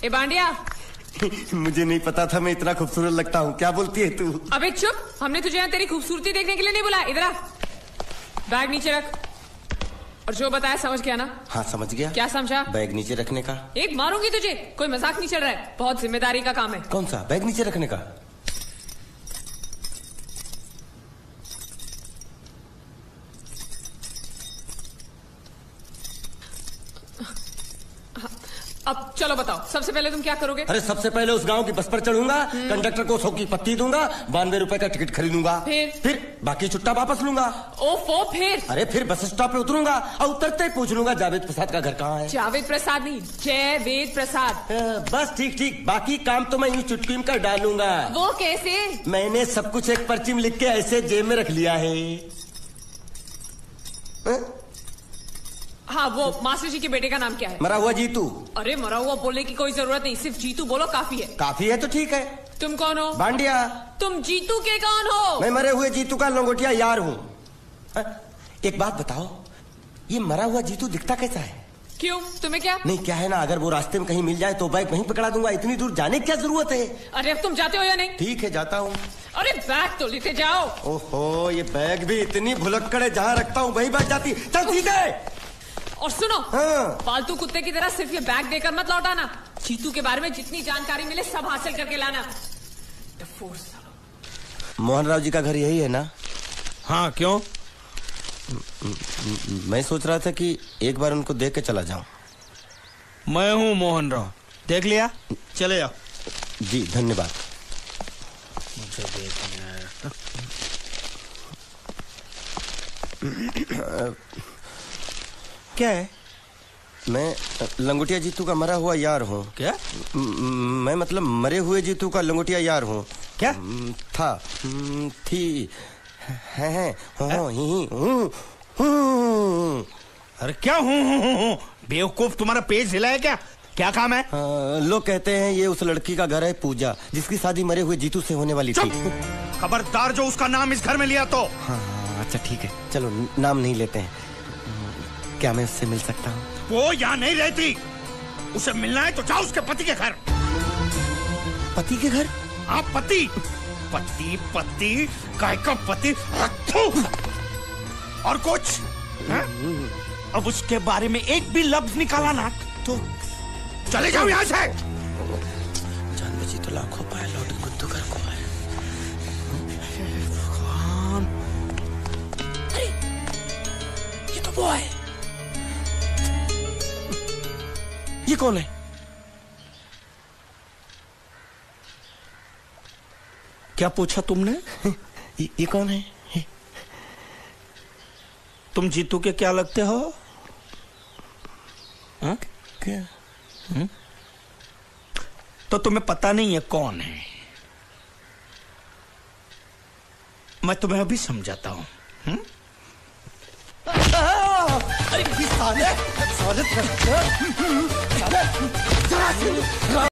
ए बांडिया। मुझे नहीं पता था मैं इतना खूबसूरत लगता हूँ। क्या बोलती है तू? अबे चुप, हमने तुझे यहाँ तेरी खूबसूरती देखने के लिए नहीं बुलाया। इधर आ, बैग नीचे रख। और जो बताया समझ गया ना? हाँ समझ गया। क्या समझा? बैग नीचे रखने का। एक मारूंगी तुझे, कोई मजाक नहीं चल रहा है, बहुत जिम्मेदारी का काम है। कौन सा? बैग नीचे रखने का। अब चलो बताओ, सबसे पहले तुम क्या करोगे? अरे सबसे पहले उस गांव की बस पर चढ़ूंगा, कंडक्टर को 100 की पत्ती दूंगा, 92 रुपए का टिकट खरीदूंगा। फिर बाकी छुट्टा वापस लूंगा। ओफो फिर? अरे फिर बस स्टॉप पे उतरूंगा और उतरते ही पूछ लूंगा जावेद प्रसाद का घर कहाँ है। जावेद प्रसाद नहीं, जयवेद प्रसाद। बस ठीक ठीक, बाकी काम तो मैं यूं चुटकी में कर डालूंगा। वो कैसे? मैंने सब कुछ एक पर्ची में लिख के ऐसे जेब में रख लिया है। हाँ, वो मास्टर जी के बेटे का नाम क्या है? मरा हुआ जीतू। अरे मरा हुआ बोलने की कोई जरूरत नहीं, सिर्फ जीतू बोलो काफी है। काफी है तो ठीक है। तुम कौन हो? बांडिया। तुम जीतू के कौन हो? मैं मरे हुए जीतू का लंगोटिया यार हूँ। एक बात बताओ, ये मरा हुआ जीतू दिखता कैसा है? क्यों, तुम्हें क्या? नहीं क्या है ना, अगर वो रास्ते में कहीं मिल जाए तो बैग वहीं पकड़ा दूंगा। इतनी दूर जाने की क्या जरूरत है? अरे अब तुम जाते हो या नहीं? ठीक है जाता हूँ। अरे बैग तो लेते जाओ। ओहो, ये बैग भी इतनी भुलक्कड़ है, जहाँ रखता हूँ वही बैग जाती। चल सीधे। और सुनो, हाँ। पालतू कुत्ते की तरह सिर्फ ये बैग देकर मत लौटाना। जीतू के बारे में जितनी जानकारी मिले सब हासिल करके लाना। मोहन राव जी का घर यही है ना? हाँ क्यों? मैं सोच रहा था कि एक बार उनको देख के चला जाऊं। मैं हूँ मोहन राव, देख लिया? चले जाओ। जी धन्यवाद। मुझे देखना है। क्या है? मैं लंगोटिया जीतू का मरा हुआ यार हूँ। क्या? मैं मतलब मरे हुए जीतू का लंगोटिया यार हूँ। क्या? था, थी, है, अरे क्या हूँ? बेवकूफ, तुम्हारा पेज हिला है क्या? क्या काम है? लोग कहते हैं ये उस लड़की का घर है पूजा, जिसकी शादी मरे हुए जीतू से होने वाली थी। खबरदार जो उसका नाम इस घर में लिया तो। हाँ अच्छा ठीक है, चलो नाम नहीं लेते हैं। क्या मैं उससे मिल सकता हूँ? वो यहाँ नहीं रहती, उसे मिलना है तो जाओ उसके पति के घर। पति के घर? हाँ पति, पति पति काय का पति और कुछ है? अब उसके बारे में एक भी लफ्ज निकाला ना तो चले जाओ यहाँ से। जान बची तो लाखों पाए, लौट कुत्तू घर को आए। अरे ये तो वो है। ये कौन है? क्या पूछा तुमने? ये कौन है? तुम जीतू के क्या लगते हो? हा? क्या? तो तुम्हें पता नहीं है कौन है? मैं तुम्हें अभी समझाता हूं। अरे साले, साले, साले,